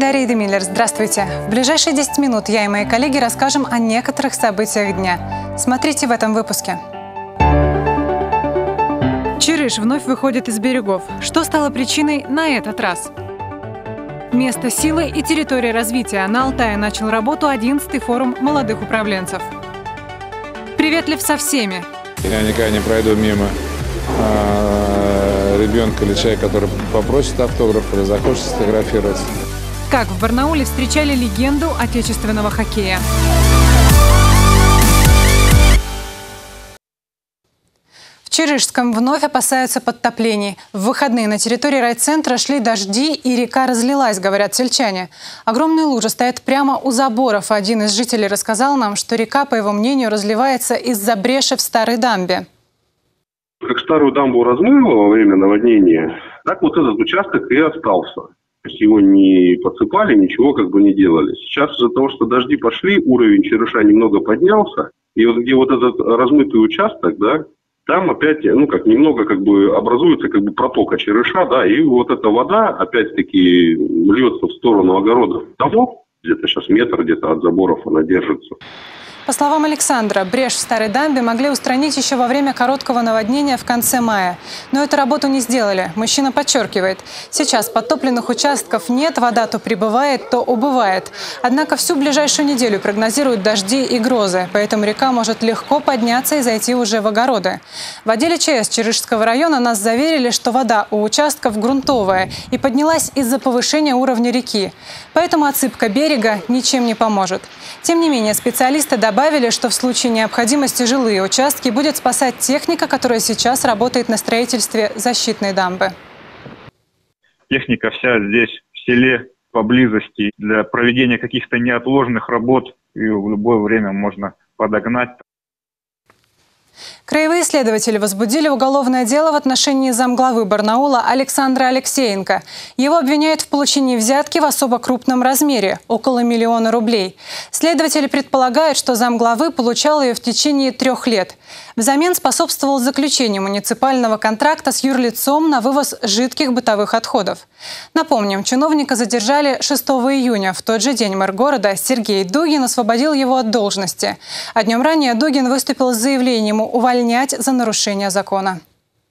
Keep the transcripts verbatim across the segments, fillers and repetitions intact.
Дарья Демиллер, здравствуйте. В ближайшие десять минут я и мои коллеги расскажем о некоторых событиях дня. Смотрите в этом выпуске. Чирыш вновь выходит из берегов. Что стало причиной на этот раз? Место силы и территория развития. На Алтае начал работу одиннадцатый форум молодых управленцев. Приветлив со всеми. Я никогда не пройду мимо а, ребенка или человека, который попросит автограф или захочет сфотографироваться. Как в Барнауле встречали легенду отечественного хоккея. В Чирышском вновь опасаются подтоплений. В выходные на территории райцентра шли дожди, и река разлилась, говорят сельчане. Огромные лужи стоят прямо у заборов. Один из жителей рассказал нам, что река, по его мнению, разливается из-за бреши в старой дамбе. Как старую дамбу размыло во время наводнения, так вот этот участок и остался. То есть его не подсыпали, ничего как бы не делали. Сейчас из-за того, что дожди пошли, уровень Чирыша немного поднялся. И вот где вот этот размытый участок, да, там опять, ну, как немного как бы образуется как бы протока Чирыша, да, и вот эта вода опять-таки льется в сторону огородов домов, где-то сейчас метр где-то от заборов она держится. По словам Александра, брешь в старой дамбе могли устранить еще во время короткого наводнения в конце мая. Но эту работу не сделали. Мужчина подчеркивает, сейчас подтопленных участков нет, вода то прибывает, то убывает. Однако всю ближайшую неделю прогнозируют дожди и грозы, поэтому река может легко подняться и зайти уже в огороды. В отделе ЧС Чирышского района нас заверили, что вода у участков грунтовая и поднялась из-за повышения уровня реки. Поэтому отсыпка берега ничем не поможет. Тем не менее, специалисты добавили, что в случае необходимости жилые участки будет спасать техника, которая сейчас работает на строительстве защитной дамбы. Техника вся здесь, в селе, поблизости, для проведения каких-то неотложных работ, и в любое время можно подогнать. Краевые следователи возбудили уголовное дело в отношении замглавы Барнаула Александра Алексеенко. Его обвиняют в получении взятки в особо крупном размере – около миллиона рублей. Следователи предполагают, что замглавы получал ее в течение трех лет. Взамен способствовал заключению муниципального контракта с юрлицом на вывоз жидких бытовых отходов. Напомним, чиновника задержали шестого июня. В тот же день мэр города Сергей Дугин освободил его от должности. А днем ранее Дугин выступил с заявлением увольнять за нарушение закона.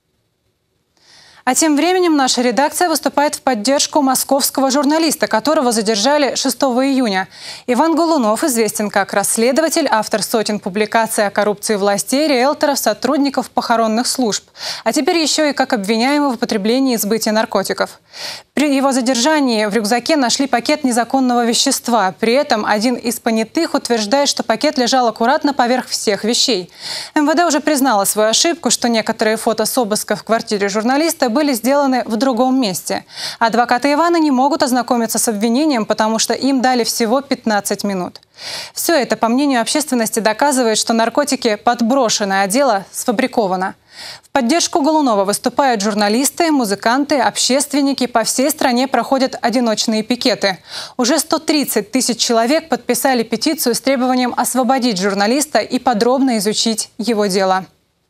А тем временем наша редакция выступает в поддержку московского журналиста, которого задержали шестого июня. Иван Голунов известен как расследователь, автор сотен публикаций о коррупции властей, риэлторов, сотрудников похоронных служб. А теперь еще и как обвиняемый в употреблении и сбытии наркотиков. При его задержании в рюкзаке нашли пакет незаконного вещества. При этом один из понятых утверждает, что пакет лежал аккуратно поверх всех вещей. эм вэ дэ уже признала свою ошибку, что некоторые фото с обыска в квартире журналиста были сделаны в другом месте. Адвокаты Ивана не могут ознакомиться с обвинением, потому что им дали всего пятнадцать минут. Все это, по мнению общественности, доказывает, что наркотики подброшены, а дело сфабриковано. В поддержку Голунова выступают журналисты, музыканты, общественники. По всей стране проходят одиночные пикеты. Уже сто тридцать тысяч человек подписали петицию с требованием освободить журналиста и подробно изучить его дело.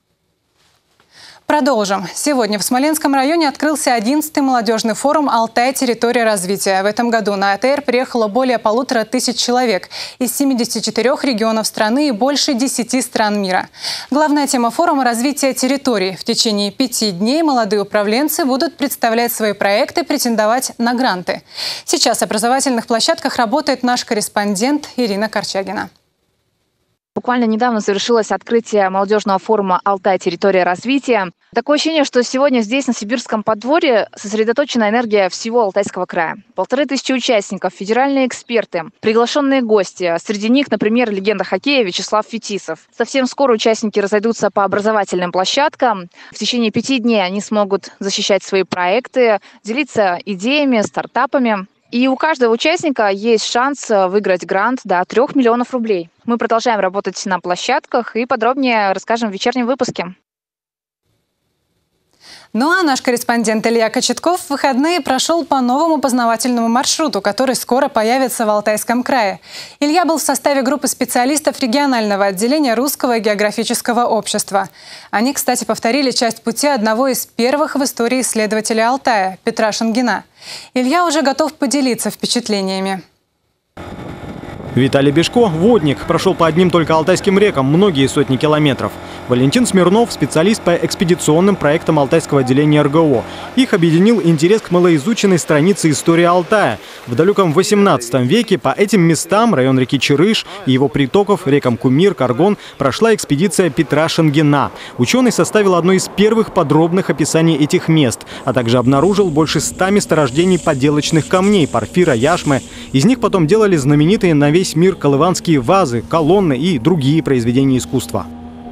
Продолжим. Сегодня в Смоленском районе открылся одиннадцатый молодежный форум «Алтай. Территория развития». В этом году на а тэ эр приехало более полутора тысяч человек из семидесяти четырёх регионов страны и больше десяти стран мира. Главная тема форума – развитие территорий. В течение пяти дней молодые управленцы будут представлять свои проекты, претендовать на гранты. Сейчас в образовательных площадках работает наш корреспондент Ирина Корчагина. Буквально недавно завершилось открытие молодежного форума «Алтай. Территория развития». Такое ощущение, что сегодня здесь, на Сибирском подворье, сосредоточена энергия всего Алтайского края. Полторы тысячи участников, федеральные эксперты, приглашенные гости. Среди них, например, легенда хоккея Вячеслав Фетисов. Совсем скоро участники разойдутся по образовательным площадкам. В течение пяти дней они смогут защищать свои проекты, делиться идеями, стартапами. И у каждого участника есть шанс выиграть грант до трёх миллионов рублей. Мы продолжаем работать на площадках и подробнее расскажем в вечернем выпуске. Ну а наш корреспондент Илья Кочетков в выходные прошел по новому познавательному маршруту, который скоро появится в Алтайском крае. Илья был в составе группы специалистов регионального отделения Русского географического общества. Они, кстати, повторили часть пути одного из первых в истории исследователей Алтая – Петра Шангина. Илья уже готов поделиться впечатлениями. Виталий Бешко, водник, прошел по одним только алтайским рекам многие сотни километров. Валентин Смирнов – специалист по экспедиционным проектам Алтайского отделения эр гэ о. Их объединил интерес к малоизученной странице истории Алтая. В далеком восемнадцатом веке по этим местам, район реки Чирыш и его притоков, рекам Кумир, Каргон, прошла экспедиция Петра Шангина. Ученый составил одно из первых подробных описаний этих мест, а также обнаружил больше ста месторождений поделочных камней, порфира, яшмы. Из них потом делали знаменитые на весь мир колыванские вазы, колонны и другие произведения искусства.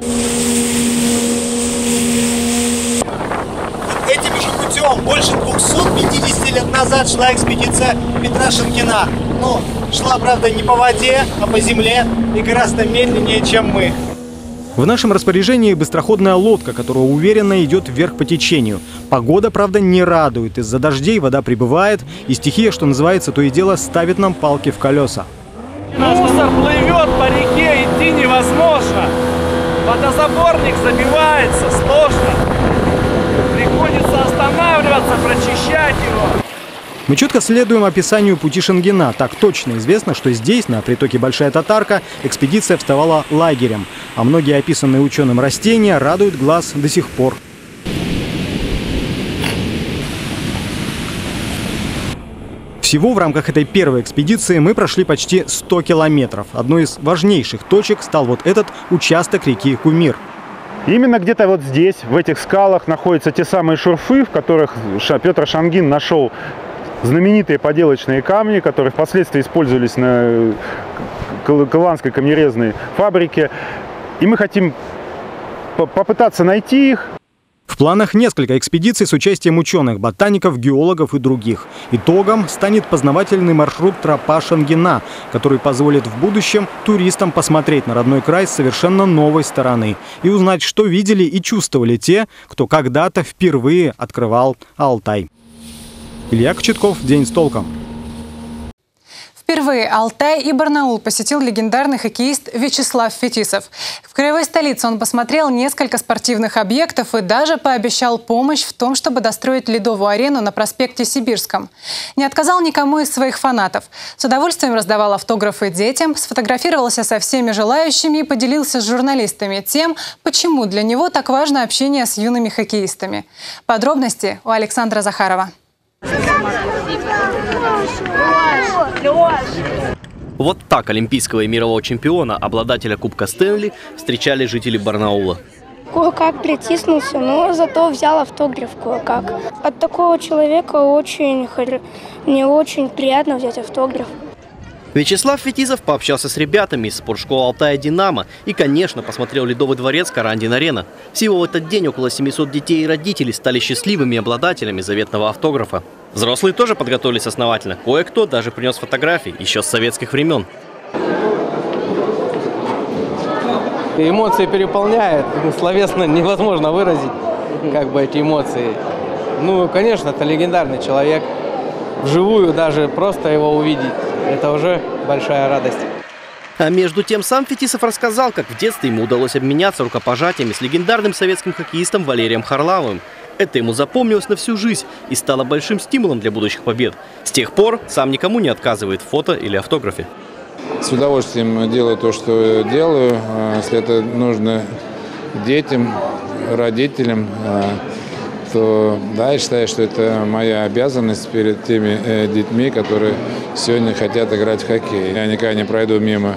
Этим же путем больше двухсот пятидесяти лет назад шла экспедиция Петра Шангина. Ну, шла, правда, не по воде, а по земле и гораздо медленнее, чем мы. В нашем распоряжении быстроходная лодка, которая уверенно идет вверх по течению. Погода, правда, не радует. Из-за дождей вода прибывает, и стихия, что называется, то и дело ставит нам палки в колеса. Мусор плывет по реке, идти невозможно. Водозаборник забивается, сложно. Приходится останавливаться, прочищать его. Мы четко следуем описанию пути Шангина. Так точно известно, что здесь, на притоке Большая Татарка, экспедиция вставала лагерем. А многие описанные ученым растения радуют глаз до сих пор. Всего в рамках этой первой экспедиции мы прошли почти сто километров. Одной из важнейших точек стал вот этот участок реки Кумир. Именно где-то вот здесь, в этих скалах, находятся те самые шурфы, в которых Петр Шангин нашел знаменитые поделочные камни, которые впоследствии использовались на колыванской камнерезной фабрике. И мы хотим попытаться найти их. В планах несколько экспедиций с участием ученых, ботаников, геологов и других. Итогом станет познавательный маршрут «Тропа Шангина», который позволит в будущем туристам посмотреть на родной край с совершенно новой стороны и узнать, что видели и чувствовали те, кто когда-то впервые открывал Алтай. Илья Кочетков, «День с толком». Впервые Алтай и Барнаул посетил легендарный хоккеист Вячеслав Фетисов. В краевой столице он посмотрел несколько спортивных объектов и даже пообещал помощь в том, чтобы достроить ледовую арену на проспекте Сибирском. Не отказал никому из своих фанатов. С удовольствием раздавал автографы детям, сфотографировался со всеми желающими и поделился с журналистами тем, почему для него так важно общение с юными хоккеистами. Подробности у Александра Захарова. Вот так олимпийского и мирового чемпиона, обладателя Кубка Стэнли, встречали жители Барнаула. Кое-как притиснулся, но зато взял автограф кое-как. От такого человека очень, мне очень приятно взять автограф. Вячеслав Фетисов пообщался с ребятами из спортшколы Алтая «Динамо» и, конечно, посмотрел Ледовый дворец Карандин-Арена. Всего в этот день около семисот детей и родителей стали счастливыми обладателями заветного автографа. Взрослые тоже подготовились основательно. Кое-кто даже принес фотографии еще с советских времен. Эмоции переполняют, словесно невозможно выразить как бы эти эмоции. Ну, конечно, это легендарный человек. Вживую даже просто его увидеть – это уже большая радость. А между тем сам Фетисов рассказал, как в детстве ему удалось обменяться рукопожатиями с легендарным советским хоккеистом Валерием Харлавовым. Это ему запомнилось на всю жизнь и стало большим стимулом для будущих побед. С тех пор сам никому не отказывает в фото или автографе. С удовольствием делаю то, что делаю. Если это нужно детям, родителям, то да, я считаю, что это моя обязанность перед теми э, детьми, которые сегодня хотят играть в хоккей. Я никогда не пройду мимо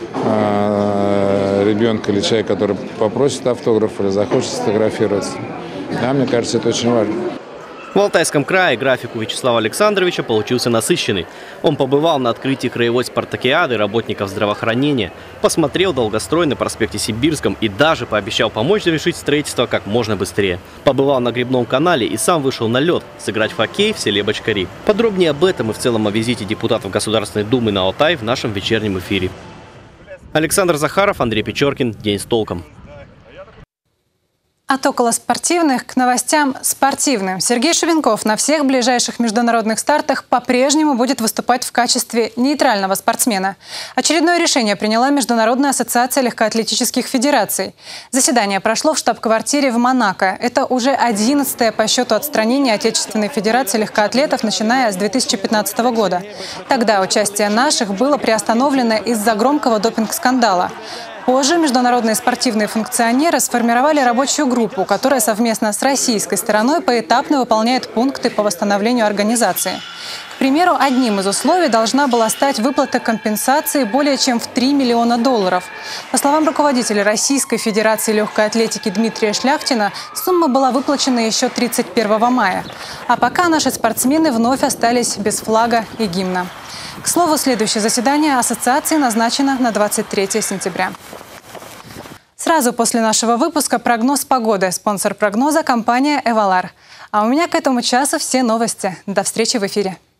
э, ребенка или человека, который попросит автограф или захочет сфотографироваться. Да, мне кажется, это очень важно. В Алтайском крае график у Вячеслава Александровича получился насыщенный. Он побывал на открытии краевой спартакиады работников здравоохранения, посмотрел долгострой на проспекте Сибирском и даже пообещал помочь завершить строительство как можно быстрее. Побывал на гребном канале и сам вышел на лед сыграть в хоккей в селе Бочкари. Подробнее об этом и в целом о визите депутатов Государственной Думы на Алтай в нашем вечернем эфире. Александр Захаров, Андрей Печоркин. День с толком. От околоспортивных к новостям спортивным. Сергей Шубенков на всех ближайших международных стартах по-прежнему будет выступать в качестве нейтрального спортсмена. Очередное решение приняла Международная ассоциация легкоатлетических федераций. Заседание прошло в штаб-квартире в Монако. Это уже одиннадцатое по счету отстранение Отечественной федерации легкоатлетов, начиная с две тысячи пятнадцатого года. Тогда участие наших было приостановлено из-за громкого допинг-скандала. Позже международные спортивные функционеры сформировали рабочую группу, которая совместно с российской стороной поэтапно выполняет пункты по восстановлению организации. К примеру, одним из условий должна была стать выплата компенсации более чем в три миллиона долларов. По словам руководителя Российской Федерации легкой атлетики Дмитрия Шляхтина, сумма была выплачена еще тридцать первого мая. А пока наши спортсмены вновь остались без флага и гимна. К слову, следующее заседание ассоциации назначено на двадцать третье сентября. Сразу после нашего выпуска прогноз погоды. Спонсор прогноза – компания «Эвалар». А у меня к этому часу все новости. До встречи в эфире.